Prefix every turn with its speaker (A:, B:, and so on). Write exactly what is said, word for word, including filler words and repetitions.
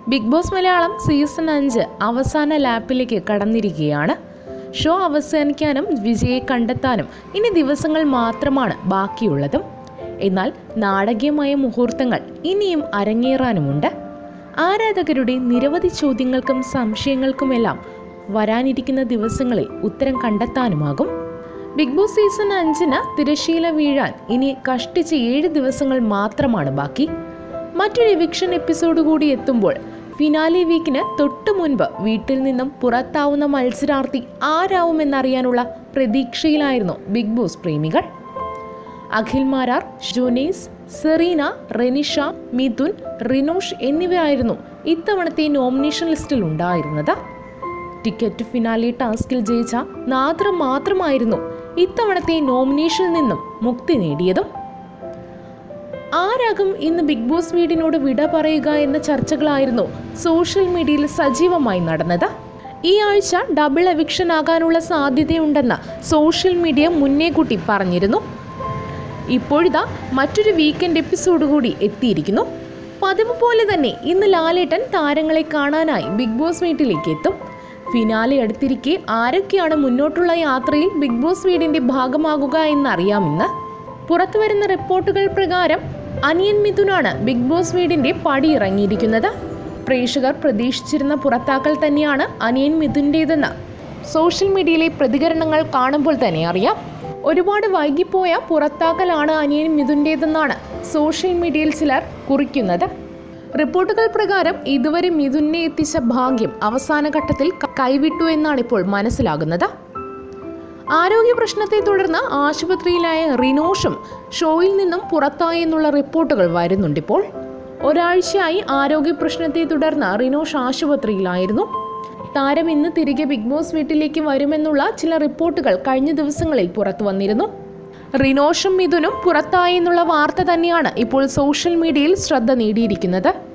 A: Big boss Malayalam season അഞ്ച് അവസാന ലാപ്പിലേക്ക് കടന്നിരിക്കുകയാണ്. Show അവസാനിക്കാനും വിജയെ കണ്ടെത്താനും ഇനി ദിവസങ്ങൾ മാത്രമാണ് ബാക്കിയുള്ളതും. എന്നാൽ നാടകീയമായ മുഹൂർത്തങ്ങൾ ഇനിയും അരങ്ങേറാനുമുണ്ട്. ആരാധകരുടെ നിരവധി ചോദ്യങ്ങൾക്കും സംശയങ്ങൾക്കുമെല്ലാം വരാനിരിക്കുന്ന ദിവസങ്ങളിൽ ഉത്തരം കണ്ടെത്താനുമാകും. ബിഗ് ബോസ് സീസൺ അഞ്ചിന് തിരശ്ശീല വീഴാൻ ഇനി കഷ്ടിച്ച് ഏഴ് ദിവസങ്ങൾ മാത്രമാണ് ബാക്കി. മറ്റൊരു എവിക്ഷൻ എപ്പിസോഡ് കൂടി എത്തുമ്പോൾ ഫിനാലെ വീക്കിന് തൊട്ടു മുൻപ് വീട്ടിൽ നിന്നും പുറത്താവുന്ന മത്സരാർത്ഥി ആരാവുമെന്നറിയാനുള്ള പ്രതീക്ഷയിലായിരുന്നു ബിഗ് ബോസ് പ്രേമികൾ. അഖിൽ മാരാർ, ജോനീസ്, സെറീന, റെനിഷ, മിഥുൻ, റിനോഷ് എന്നിവരായിരുന്നു ഇത്തവണത്തെ നോമിനേഷൻ ലിസ്റ്റിൽ ഉണ്ടായിരുന്നത്. ടിക്കറ്റ് ഫിനാലെ ടാസ്കിൽ ജയിച്ച നാദ്ര മാത്രമായിരുന്നു ഇത്തവണത്തെ നോമിനേഷനിൽ നിന്നും മുക്തി നേടിയതും. ആരാകും ഇന്ന് ബിഗ് ബോസ് വീടിനോട് വിട പറയുക എന്ന ചർച്ചകളായിരുന്നു സോഷ്യൽ മീഡിയയിൽ സജീവമായി നടന്നത്. ഈ ആഴ്ച ഡബിൾ എവിക്ഷൻ ആകാനുള്ള സാധ്യതയുണ്ടെന്ന് സോഷ്യൽ മീഡിയ മുന്നേ കൂട്ടി പറഞ്ഞിരുന്നു. ഇപ്പോഴിതാ മറ്റൊരു വീക്കെൻഡ് എപ്പിസോഡ് കൂടി എത്തിയിരിക്കുന്നു. പതിവ് പോലെ തന്നെ ഇന്ന് ലാലേട്ടൻ താരങ്ങളെ കാണാനായി ബിഗ് ബോസ് വീട്ടിലേക്ക് എത്തും. ഫിനാലെ അടുത്തിരിക്കെ ആരൊക്കെയാണ് മുന്നോട്ടുള്ള യാത്രയിൽ ബിഗ് ബോസ് വീടിന്റെ ഭാഗമാകുക എന്നറിയാമെന്ന്. പുറത്തുവരുന്ന റിപ്പോർട്ടുകൾ പ്രകാരം അനിയൻ മിഥുനാണ് ബിഗ് ബോസ് വീടിന്റെ പടിയിറങ്ങിയിരിക്കുന്നത്. പ്രേക്ഷകർ പ്രതീക്ഷിച്ചിരുന്ന പുറത്താക്കൽ തന്നെയാണ് അനിയൻ മിഥുൻ്റേതെന്ന് സോഷ്യൽ മീഡിയയിലെ പ്രതികരണങ്ങൾ കാണുമ്പോൾ തന്നെ അറിയാം. ഒരുപാട് വൈകിപ്പോയ പുറത്താക്കലാണ് അനിയൻ മിഥുൻ്റേതെന്നാണ് സോഷ്യൽ മീഡിയയിൽ ചിലർ കുറിക്കുന്നത്. റിപ്പോർട്ടുകൾ പ്രകാരം ഇതുവരെ മിഥുനെ എത്തിച്ച ഭാഗ്യം അവസാന ഘട്ടത്തിൽ കൈവിട്ടു എന്നാണ് ഇപ്പോൾ മനസ്സിലാകുന്നത്. ആരോഗ്യ പ്രശ്നത്തെ തുടർന്ന് ആശുപത്രിയിലായ റിനോഷും ഷോയിൽ നിന്നും പുറത്തായി എന്നുള്ള റിപ്പോർട്ടുകൾ വരുന്നുണ്ടിപ്പോൾ. ഒരാഴ്ചയായി ആരോഗ്യ പ്രശ്നത്തെ തുടർന്ന് റിനോഷ് ആശുപത്രിയിലായിരുന്നു. താരം ഇന്ന് തിരികെ ബിഗ് ബോസ് വീട്ടിലേക്ക് വരുമെന്നുള്ള ചില റിപ്പോർട്ടുകൾ കഴിഞ്ഞ ദിവസങ്ങളിൽ പുറത്തു വന്നിരുന്നു. റിനോഷും മിഥുനും പുറത്തായി എന്നുള്ള വാർത്ത തന്നെയാണ് ഇപ്പോൾ സോഷ്യൽ മീഡിയയിൽ ശ്രദ്ധ നേടിയിരിക്കുന്നത്.